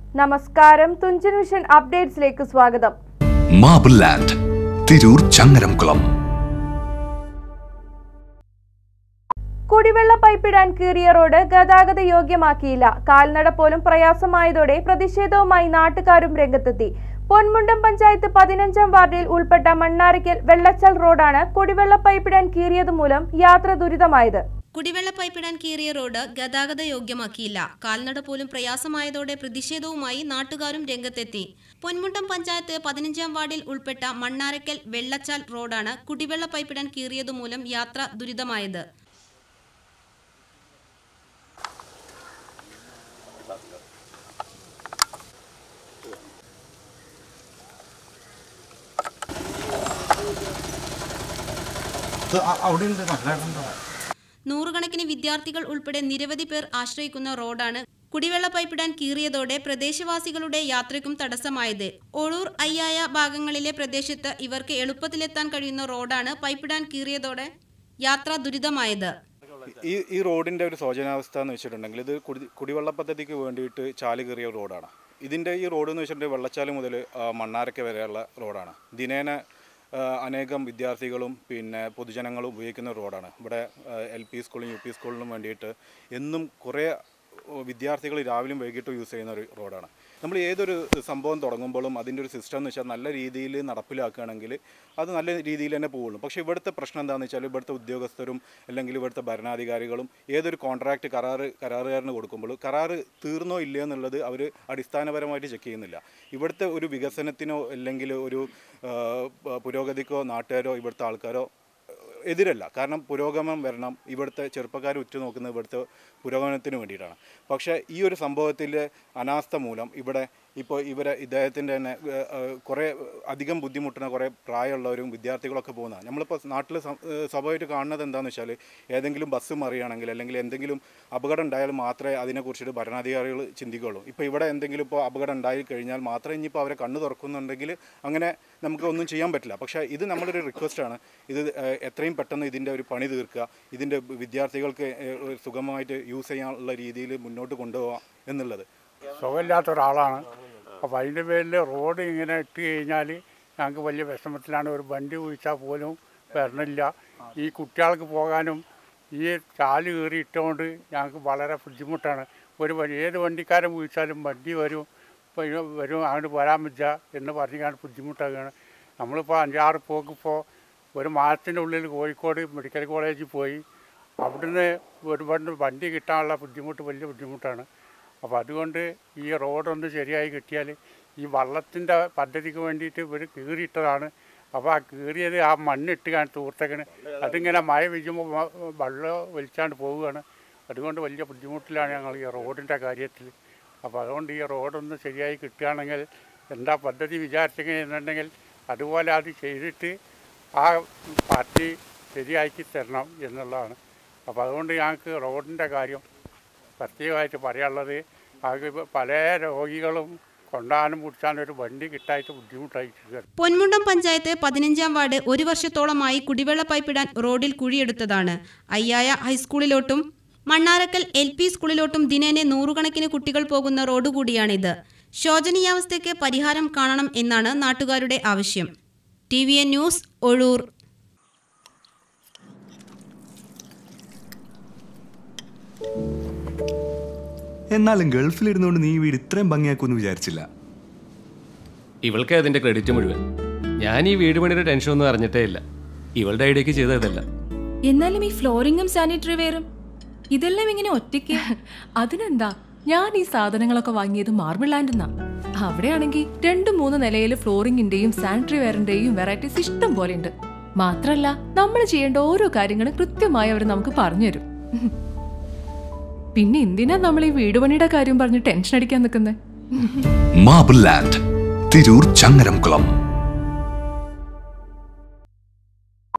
നമസ്കാരം, തുഞ്ചൻ വിഷൻ അപ്ഡേറ്റ്സിലേക്ക് സ്വാഗതം. Marble land, Tirur Changaramkulam. കുടിവെള്ള പൈപ്പിടാൻ കീറിയ റോഡ് ഗതാഗത യോഗ്യമാക്കിയില്ല. കാൽനട പോലും പ്രയാസമായതോടെ പ്രതിഷേധവുമായി നാട്ടുകാരും രംഗത്തെത്തി. പൊന്മുണ്ടം പഞ്ചായത്ത് 15-ാം വാർഡിൽ ഉൾപ്പെട്ട മണ്ണാരക്കൽ വെള്ളച്ചാൽ റോഡാണ് കുടിവെള്ള പൈപ്പിടാൻ കീറിയത് മൂലം യാത്ര ദുരിതമായത്. കുടിവെള്ള പൈപ്പിടാൻ കീറിയ റോഡ് ഗതാഗത യോഗ്യമാക്കിയില്ല. കാൽനട പോലും പ്രയാസമായതോടെ പ്രതിഷേധവുമായി നാട്ടുകാരും രംഗത്തെത്തി. പൊന്മുണ്ടം പഞ്ചായത്ത് 15-ാം വാർഡിൽ ഉൾപ്പെട്ട മണ്ണാരക്കൽ വെള്ളച്ചാൽ റോഡാണ് കുടിവെള്ള പൈപ്പിടാൻ കീറിയതു മൂലം യാത്ര ദുരിതമായത്. നൂറുകണക്കിന് വിദ്യാർത്ഥികൾ ഉൾപ്പെടെ നിരവധി പേർ ആശ്രയിക്കുന്ന റോഡാണ് കുടിവെള്ള പൈപ്പിടാൻ കീറിയതോടെ പ്രദേശവാസികളുടെ യാത്രയ്ക്കും തടസ്സമായത്. ഒഴൂർ അയ്യായ ഭാഗങ്ങളിലെ പ്രദേശത്ത് ഇവർക്ക് എളുപ്പത്തിലെത്താൻ കഴിയുന്ന റോഡാണ് പൈപ്പിടാൻ കീറിയതോടെ യാത്ര ദുരിതമായത്. ഈ റോഡിൻ്റെ ഒരു ശോചനാവസ്ഥ എന്ന് വെച്ചിട്ടുണ്ടെങ്കിൽ ഇത് കുടിവെള്ള പദ്ധതിക്ക് വേണ്ടിയിട്ട് ചാല് കീറിയ റോഡാണ്. ഇതിൻ്റെ ഈ റോഡ് എന്ന് വെച്ചിട്ടുണ്ടെങ്കിൽ വെള്ളച്ചാല് മുതൽ മണ്ണാരക്ക വരെയുള്ള റോഡാണ്. ദിനേന അനേകം വിദ്യാർത്ഥികളും പിന്നെ പൊതുജനങ്ങളും ഉപയോഗിക്കുന്ന റോഡാണ്. ഇവിടെ LP സ്കൂളിലും UP സ്കൂളിനും വേണ്ടിയിട്ട് എന്നും കുറേ വിദ്യാർത്ഥികൾ രാവിലെയും വൈകിട്ടും യൂസ് ചെയ്യുന്ന ഒരു റോഡാണ്. നമ്മൾ ഏതൊരു സംഭവം തുടങ്ങുമ്പോഴും അതിൻ്റെ ഒരു സിസ്റ്റം എന്ന് വെച്ചാൽ നല്ല രീതിയിൽ നടപ്പിലാക്കുകയാണെങ്കിൽ അത് നല്ല രീതിയിൽ തന്നെ പോകുള്ളൂ. പക്ഷേ ഇവിടുത്തെ പ്രശ്നം എന്താണെന്ന് വെച്ചാൽ ഇവിടുത്തെ ഉദ്യോഗസ്ഥരും അല്ലെങ്കിൽ ഇവിടുത്തെ ഭരണാധികാരികളും ഏതൊരു കോൺട്രാക്റ്റ് കരാറുകാരന് കൊടുക്കുമ്പോൾ കരാറ് തീർന്നോ ഇല്ലയോ എന്നുള്ളത് അവർ അടിസ്ഥാനപരമായിട്ട് ചെക്ക് ചെയ്യുന്നില്ല. ഇവിടുത്തെ ഒരു വികസനത്തിനോ അല്ലെങ്കിൽ ഒരു പുരോഗതിക്കോ നാട്ടുകാരോ ഇവിടുത്തെ ആൾക്കാരോ എതിരല്ല. കാരണം പുരോഗമനം വരണം, ഇവിടുത്തെ ചെറുപ്പക്കാർ ഉറ്റുനോക്കുന്നത് ഇവിടുത്തെ പുരോഗമനത്തിന് വേണ്ടിയിട്ടാണ്. പക്ഷേ ഈ ഒരു സംഭവത്തിലെ അനാസ്ഥ മൂലം ഇവിടെ ഇപ്പോൾ ഇദ്ദേഹത്തിൻ്റെ തന്നെ കുറേ അധികം ബുദ്ധിമുട്ടുന്ന കുറേ പ്രായമുള്ളവരും വിദ്യാർത്ഥികളൊക്കെ പോകുന്നതാണ്. നമ്മളിപ്പോൾ നാട്ടിൽ സ്വാഭാവികമായിട്ട് കാണുന്നത് എന്താണെന്ന് വെച്ചാൽ ഏതെങ്കിലും ബസ് മറിയുകയാണെങ്കിൽ അല്ലെങ്കിൽ എന്തെങ്കിലും അപകടം ഉണ്ടായാൽ മാത്രമേ അതിനെക്കുറിച്ചിട്ട് ഭരണാധികാരികൾ ചിന്തിക്കുകയുള്ളൂ. ഇപ്പോൾ ഇവിടെ എന്തെങ്കിലും ഇപ്പോൾ അപകടം ഉണ്ടായി കഴിഞ്ഞാൽ മാത്രമേ ഇനിയിപ്പോൾ അവരെ കണ്ണ് തുറക്കുന്നുണ്ടെങ്കിൽ അങ്ങനെ നമുക്ക് ഒന്നും ചെയ്യാൻ പറ്റില്ല. പക്ഷേ ഇത് നമ്മളൊരു റിക്വസ്റ്റാണ്. ഇത് എത്രയും പെട്ടെന്ന് ഇതിൻ്റെ ഒരു പണി തീർക്കുക, ഇതിൻ്റെ വിദ്യാർത്ഥികൾക്ക് സുഗമമായിട്ട് യൂസ് ചെയ്യാനുള്ള രീതിയിൽ മുന്നോട്ട് കൊണ്ടുപോകാം എന്നുള്ളത്. സുഖമില്ലാത്ത ഒരാളാണ്. അപ്പോൾ അതിൻ്റെ പേരിൽ റോഡ് ഇങ്ങനെ ഇട്ട് കഴിഞ്ഞാൽ ഞങ്ങൾക്ക് വലിയ വിഷമത്തിലാണ്. ഒരു വണ്ടി കുഴിച്ചാൽ പോലും വരണില്ല. ഈ കുട്ടികൾക്ക് പോകാനും ഈ ചാല് കയറി ഇട്ടുകൊണ്ട് ഞങ്ങൾക്ക് വളരെ ബുദ്ധിമുട്ടാണ്. ഏത് വണ്ടിക്കാരൻ കുഴിച്ചാലും വണ്ടി വരും അങ്ങോട്ട് വരാൻ പറ്റുക എന്ന് പറഞ്ഞാൽ ബുദ്ധിമുട്ടാകുകയാണ്. നമ്മളിപ്പോൾ 5-6 പോക്കിപ്പോൾ ഒരു മാസത്തിൻ്റെ ഉള്ളിൽ കോഴിക്കോട് മെഡിക്കൽ കോളേജിൽ പോയി. അവിടുന്ന് ഒരുപാട് വണ്ടി കിട്ടാനുള്ള ബുദ്ധിമുട്ട് വലിയ ബുദ്ധിമുട്ടാണ്. അപ്പോൾ അതുകൊണ്ട് ഈ റോഡൊന്ന് ശരിയായി കിട്ടിയാൽ ഈ വള്ളത്തിൻ്റെ പദ്ധതിക്ക് വേണ്ടിയിട്ട് ഇവർ കീറിയിട്ടതാണ്. അപ്പോൾ ആ കീറിയത് ആ മണ്ണിട്ട് തൂർത്തേക്കണ്. അതിങ്ങനെ മഴ പെയ്യുമ്പോൾ വെള്ളം വലിച്ചാണ്ട് പോവുകയാണ്. അതുകൊണ്ട് വലിയ ബുദ്ധിമുട്ടിലാണ് ഞങ്ങൾ ഈ റോഡിൻ്റെ കാര്യത്തിൽ. അപ്പോൾ അതുകൊണ്ട് ഈ റോഡൊന്ന് ശരിയായി കിട്ടുകയാണെങ്കിൽ എന്താ പദ്ധതി വിചാരിച്ചെന്നുണ്ടെങ്കിൽ അതുപോലെ അത് ചെയ്തിട്ട് ആ പാർട്ടി ശരിയാക്കി തരണം എന്നുള്ളതാണ്. അപ്പോൾ അതുകൊണ്ട് ഞങ്ങൾക്ക് റോഡിൻ്റെ കാര്യം പ്രത്യേകമായിട്ട് പറയാനുള്ളത്, അത് പല രോഗികളും കൊണ്ടാനും പിടിച്ചാനും ഒരു വണ്ടി കിട്ടായിട്ട് ബുദ്ധിമുട്ടായിട്ട്. പൊന്മുണ്ടം പഞ്ചായത്ത് 15-ാം വാർഡ് 1 വർഷത്തോളമായി കുടിവെള്ള പൈപ്പിടാൻ റോഡിൽ കുഴിയെടുത്തതാണ്. അയ്യായ ഹൈസ്കൂളിലോട്ടും മണ്ണാരക്കൽ LP സ്കൂളിലോട്ടും ദിനേന നൂറുകണക്കിന് കുട്ടികൾ പോകുന്ന റോഡ് കൂടിയാണിത്. ശോചനീയാവസ്ഥയ്ക്ക് പരിഹാരം കാണണം എന്നാണ് നാട്ടുകാരുടെ ആവശ്യം. TVN news, Ozhur. എന്നാലും ഗൾഫിലിരുന്നുകൊണ്ട് നീ വീട് ഇത്രയും ഭംഗിയാക്കുമെന്ന് വിചാരിച്ചില്ല. ഇവൾക്ക് അതിന്റെ ക്രെഡിറ്റ് മുഴുവൻ. ഞാൻ ഈ വീട് പണിയുടെ ടെൻഷനൊന്നും അറിഞ്ഞിട്ടേ ഇല്ല. ഇവളുടെ ഐഡിയക്ക് ചെയ്തതല്ല. എന്നാലും ഈ ഫ്ലോറിങ്ങും സാനിറ്ററി വെയറും ഇതെല്ലാം ഇങ്ങനെ ഒറ്റയ്ക്ക്? അതിനെന്താ, ഞാൻ ഈ സാധനങ്ങളൊക്കെ വാങ്ങിയത് മാർബിൾ ലാൻഡ് എന്നാ. അവിടെയാണെങ്കിൽ 2-3 നിലയിൽ ഫ്ലോറിങ്ങിന്റെയും സാനിറ്ററി വെയറിന്റെയും വെറൈറ്റീസ് ഇഷ്ടം പോലെ ഉണ്ട്. മാത്രല്ല നമ്മൾ ചെയ്യേണ്ട ഓരോ കാര്യങ്ങളും കൃത്യമായി അവർ നമുക്ക് പറഞ്ഞുതരും. പിന്നെ എന്തിനാ നമ്മൾ ഈ വീട് പണിയുടെ കാര്യം പറഞ്ഞ് ടെൻഷൻ അടിക്കാൻ നിൽക്കുന്നത്? Marble land, Tirur Changaramkulam.